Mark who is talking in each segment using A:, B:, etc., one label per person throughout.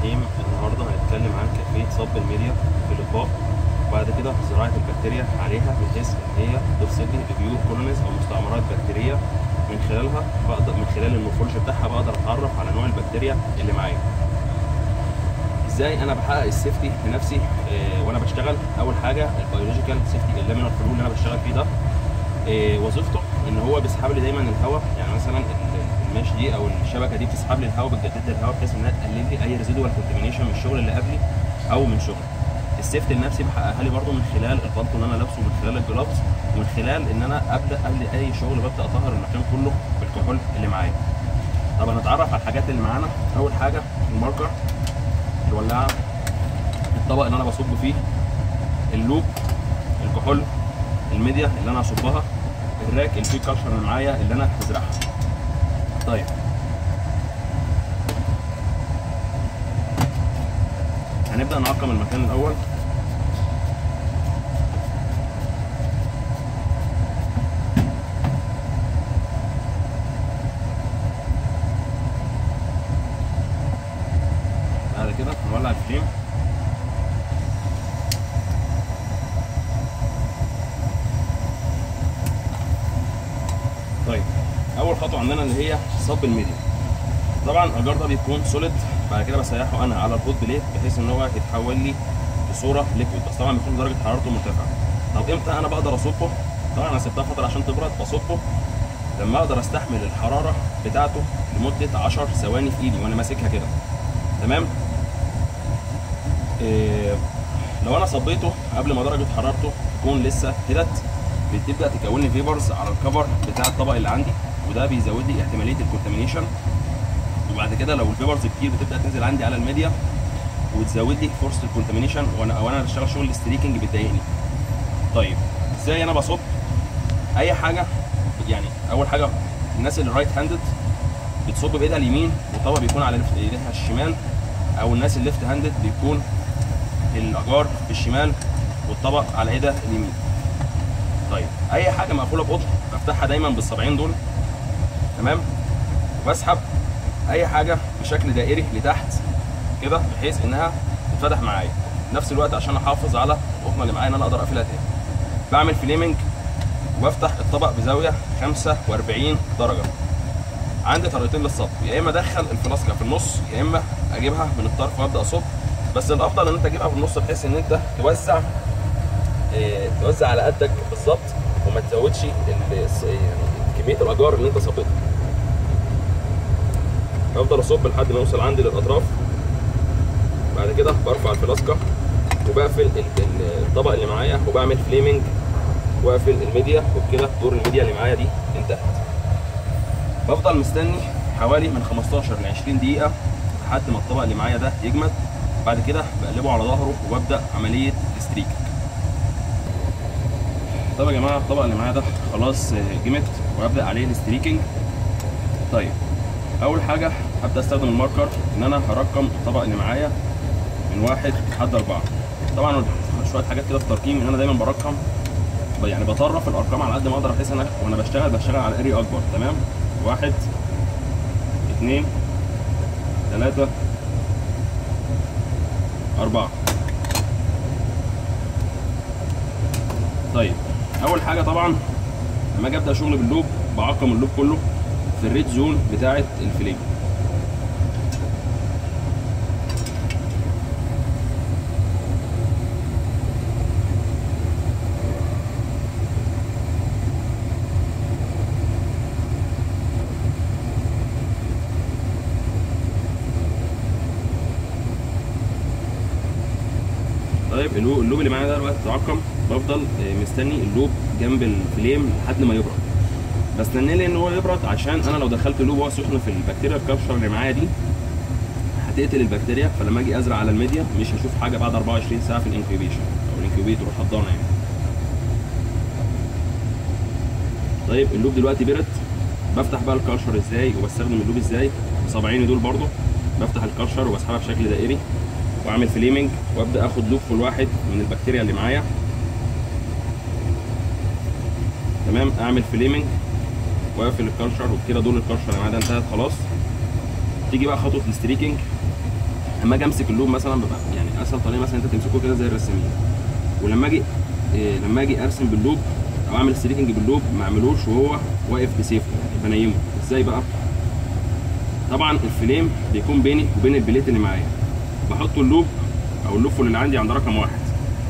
A: الرحيم. النهارده هنتكلم عن كيفيه صب الميديا في الاطباق، وبعد كده زراعه البكتيريا عليها بحيث ان هي تفسد لي البيور كولونيز او مستعمرات بكتيريه. من خلالها من خلال المورفولوجي بتاعها بقدر اتعرف على نوع البكتيريا اللي معايا. ازاي انا بحقق السيفتي لنفسي وانا بشتغل؟ اول حاجه البيولوجيكال سيفتي اللامينار فلو اللي انا بشتغل فيه ده وظيفته ان هو بيسحب لي دايما الهواء. يعني مثلا المش دي او الشبكه دي بتسحب لي الهواء، بتجدد لي الهواء بحيث انها تقلل لي اي ريزيدوال كونتامينيشن من الشغل اللي قبلي او من شغل. السيفتي لنفسي بحققها لي برده من خلال البلطو اللي انا لابسه، من خلال الجلافز، ومن خلال ان انا ابدا قبل اي شغل ببدا اطهر المكان كله بالكحول اللي معايا. طب هنتعرف على الحاجات اللي معانا. اول حاجه الماركر، الولاعه، الطبق اللي انا بصب فيه، اللوب، الكحول، الميديا اللي انا هصبها، الراك اللي فيه كالشر اللي معايا اللي انا هزرعها. طيب هنبدا نعقم المكان الاول. بعد كده هنولع الفليم. طيب اول خطوه عندنا اللي هي صب الميديا. طبعا الاجار ده بيكون سوليد، بعد كده بسيحه انا على الهوت بليت بحيث ان هو يتحول لي لصوره ليكويد، بس طبعا بيكون درجه حرارته مرتفعه. طب امتى انا بقدر اصبه؟ طبعا انا سبتها فتره عشان تبرد، بصبه لما اقدر استحمل الحراره بتاعته لمده 10 ثواني في ايدي وانا ماسكها كده. تمام؟ لو انا صبيته قبل ما درجه حرارته تكون لسه هدت، بتبدا تكون لي فيبرز على الكفر بتاع الطبق اللي عندي، وده بيزود لي احتماليه الكونتامينيشن. وبعد كده لو الفيبرز كتير بتبدا تنزل عندي على الميديا وتزود لي فرصه الكونتامينيشن، وانا بشتغل شغل الستريكنج بتضايقني. طيب ازاي انا بصب؟ اي حاجه، يعني اول حاجه الناس اللي رايت هاندد بتصب بايدها اليمين والطبق بيكون على ايديها الشمال، او الناس اللي ليفت هاندد بيكون الاجار في الشمال والطبق على ايدها اليمين. طيب اي حاجه مقفوله بقطر بفتحها دايما بالصبعين دول، تمام، وبسحب اي حاجه بشكل دائري لتحت كده بحيث انها تتفتح معايا في نفس الوقت عشان احافظ على القطنه اللي معايا ان انا اقدر اقفلها تاني. بعمل فليمنج وبفتح الطبق بزاويه 45 درجه. عندي طريقتين للصب، يا اما ادخل الفلاسكه في النص يا اما اجيبها من الطرف وابدا اصب، بس الافضل ان انت تجيبها في النص بحيث ان انت توزع على قدك بالظبط وما تزودش كميه الاجار اللي انت صبتها. افضل اصب لحد ما يوصل عندي للاطراف. بعد كده برفع الفلاسكه وبقفل الطبق اللي معايا وبعمل فليمنج واقفل الميديا، وبكده دور الميديا اللي معايا دي انتهت. بفضل مستني حوالي من 15 ل 20 دقيقه لحد ما الطبق اللي معايا ده يجمد. بعد كده بقلبه على ظهره وببدا عمليه الستريك. طب يا جماعه الطبق اللي معايا ده خلاص جمد وابدا عليه الستريكنج. طيب اول حاجه هبدا استخدم الماركر ان انا هرقم الطبق اللي معايا من 1 لحد 4. طبعا شويه حاجات كده في ترقيم ان انا دايما برقم، يعني بطرف الارقام على قد ما اقدر بحيث انا وانا بشتغل على اري اكبر. تمام؟ 1 2 3 4. طيب اول حاجه طبعا لما اجي ابدا شغل باللوب بعقم اللوب كله في الريد زون بتاعه الفليم. طيب اللوب اللي معايا ده دلوقتي اتعقم، بفضل مستني اللوب جنب الفليم لحد ما يبرد. بستناه لان هو يبرد عشان انا لو دخلت اللوب وهو سخن في البكتيريا الكابشر اللي معايا دي هتقتل البكتيريا، فلما اجي ازرع على الميديا مش هشوف حاجه بعد 24 ساعه في الانكيوبيشن او الانكيوبيتور الحضانه يعني. طيب اللوب دلوقتي برد، بفتح بقى الكالشر ازاي وبستخدم اللوب ازاي؟ بصبعيني دول برضو بفتح الكالشر وبسحبها بشكل دائري واعمل فليمنج وابدا اخد لوب كل واحد من البكتيريا اللي معايا. تمام؟ اعمل فليمنج واقفل الكالشر، وبكده دول الكالشر اللي معايا ده انتهت خلاص. تيجي بقى خطوه الستريكنج. لما اجي امسك اللوب مثلا ببقى يعني اسهل طريقه مثلا انت تمسكه كده زي الرسامين، ولما اجي ارسم باللوب او اعمل ستريكنج باللوب ما اعملوش وهو واقف بسيفه، يعني بنيمه ازاي بقى؟ طبعا الفليم بيكون بيني وبين البليت اللي معايا، بحط اللوب او اللوب اللي عندي عند رقم 1.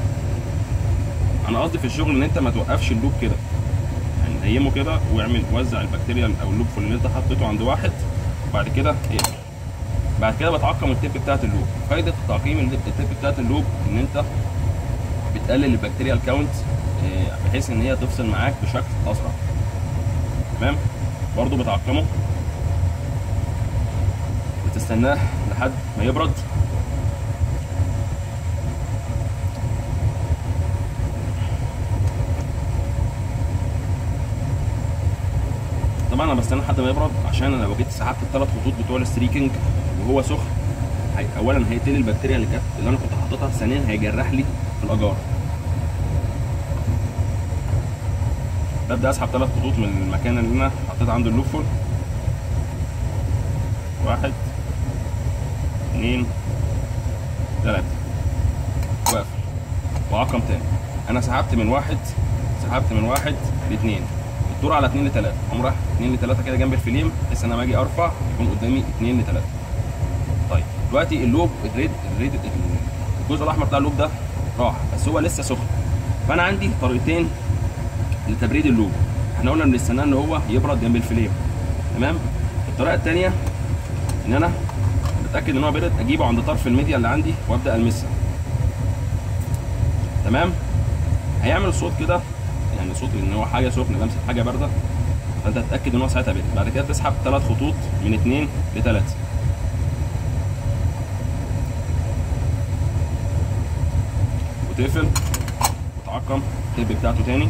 A: انا قصدي في الشغل ان انت ما توقفش اللوب كده، يعني نيمه كده واعمل وزع البكتيريا او اللوب اللي انت حطيته عند 1، وبعد كده اقفل. بعد كده بتعقم التيب بتاعت اللوب. فايده تعقيم التيب بتاعت اللوب ان انت بتقلل البكتيريا الكاونت بحيث ان هي تفصل معاك بشكل اسرع. تمام. برضو بتعقمه وتستناه لحد ما يبرد. طبعا انا بستنى لحد ما يبرد عشان انا لو جيت سحبت الثلاث خطوط بتوع الستريكنج وهو سخن، اولا هيقتل البكتيريا اللي انا كنت حاططها، ثانيا هيجرح لي في الاجار. ببدا اسحب ثلاث خطوط من المكان اللي انا حطيت عنده اللوفول. 1 2 3 واقفل واعقم تاني. انا سحبت من 1 ل2، الدور على 2 ل 3، اقوم رايح 2 ل 3 كده جنب الفليم بحيث ان انا لما اجي ارفع يكون قدامي 2 ل 3. طيب دلوقتي اللوب الجزء الاحمر بتاع اللوب ده راح، بس هو لسه سخن. فانا عندي طريقتين لتبريد اللوب. احنا قلنا بنستناه ان هو يبرد جنب الفليم، تمام. الطريقه الثانيه ان انا بتاكد ان هو برد، اجيبه عند طرف الميديا اللي عندي وابدا المسها، تمام. هيعمل صوت كده، يعني صوت ان هو حاجه سخنه لمسه حاجه بارده، فانت تتاكد ان هو ساعتها برد. بعد كده تسحب 3 خطوط من 2 ل 3 وتقفل وتعقم التيب بتاعته تاني.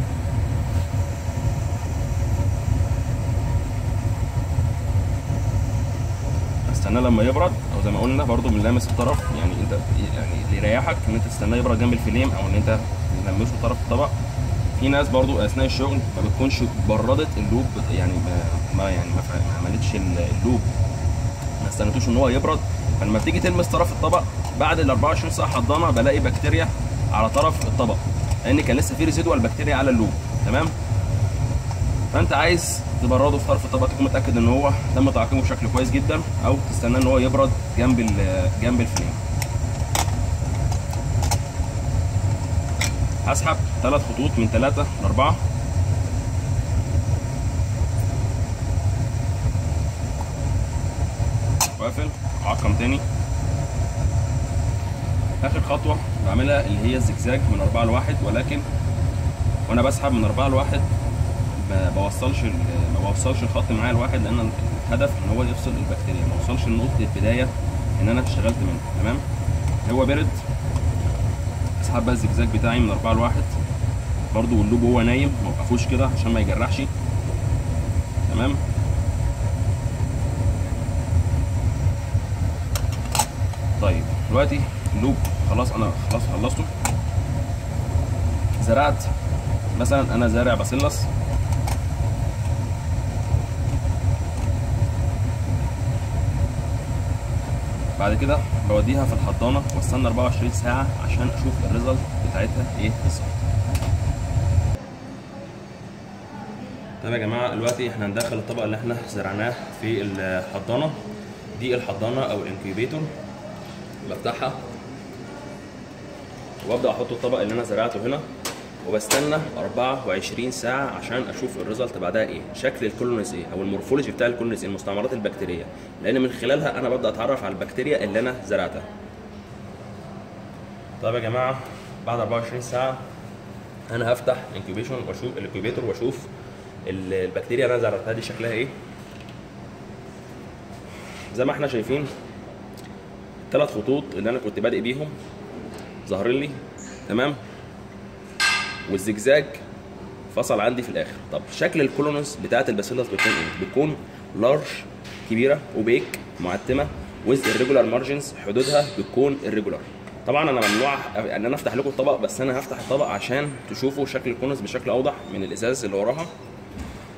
A: استناه لما يبرد، او زي ما قلنا برضو بنلامس الطرف، يعني انت يعني اللي يريحك ان انت تستناه يبرد جنب الفليم او ان انت تلمسه طرف الطبق. في ناس برضو اثناء الشغل ما بتكونش بردت اللوب، يعني ما عملتش اللوب، ما استنتوش ان هو يبرد، فلما بتيجي تلمس طرف الطبق بعد ال 24 ساعه حضانه بلاقي بكتيريا على طرف الطبق، لان كان لسه في ريزيدوال بكتيريا على اللوب، تمام. فانت عايز تبرده في طرف الطبق تكون متاكد ان هو تم تعقيمه بشكل كويس جدا، او تستنى ان هو يبرد جنب الفليم. هسحب 3 خطوط من 3 ل 4 واقفل اعقم تاني. اخر خطوه بعملها اللي هي الزجزاج من 4 ل 1، ولكن وانا بسحب من 4 ل 1 ما بوصلش الخط معايا ل1، لان الهدف ان هو يفصل البكتيريا، ما اوصلش لنقطه البدايه ان انا اشتغلت منه، تمام. هو برد، اسحب بقى الزجزاج بتاعي من 4 ل 1 برضو، واللوب هو نايم ما اوقفوش كده عشان ما يجرحش، تمام. طيب دلوقتي اللوب خلاص انا خلصته. زرعت مثلا، انا زارع باسيلس، بعد كده بوديها في الحضانه واستنى 24 ساعه عشان اشوف الريزلت بتاعتها ايه بالظبط. طيب يا جماعه دلوقتي احنا هندخل الطبق اللي احنا زرعناه في الحضانه دي. الحضانه او الانكيوبيتور بفتحها وابدا احط الطبق اللي انا زرعته هنا، وبستنى 24 ساعه عشان اشوف الريزلت بعدها ايه، شكل الكولونيز ايه، او المورفولوجي بتاع الكولونيز، المستعمرات البكتيريه، لان من خلالها انا ببدا اتعرف على البكتيريا اللي انا زرعتها. طيب يا جماعه بعد 24 ساعه انا هفتح الانكيوبيتور واشوف البكتيريا اللي انا زرعتها دي شكلها ايه. زي ما احنا شايفين 3 خطوط اللي انا كنت بادئ بيهم ظاهرين لي، تمام، والزجزاج فصل عندي في الاخر. طب شكل الكولونز بتاعت الباسيلس بتكون ايه؟ بتكون لارج، كبيره، اوبيك، معتمه، ويز الريجولار مارجنز، حدودها بتكون الريجولار. طبعا انا ممنوع ان انا افتح لكم الطبق، بس انا هفتح الطبق عشان تشوفوا شكل الكولونز بشكل اوضح من الازاز اللي وراها.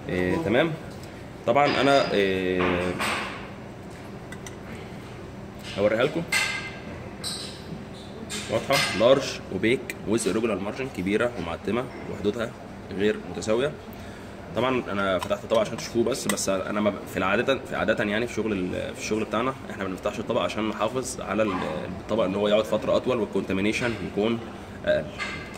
A: تمام. طبعا انا هوريها لكم واضحه، لارج وبيك ويز ريجولار مارجن، كبيره ومعتمه وحدودها غير متساويه. طبعا انا فتحت الطبق عشان تشوفوه بس انا في عاده يعني في الشغل بتاعنا احنا ما بنفتحش الطبق عشان نحافظ على الطبق ان هو يقعد فتره اطول والكونتامينيشن يكون اقل.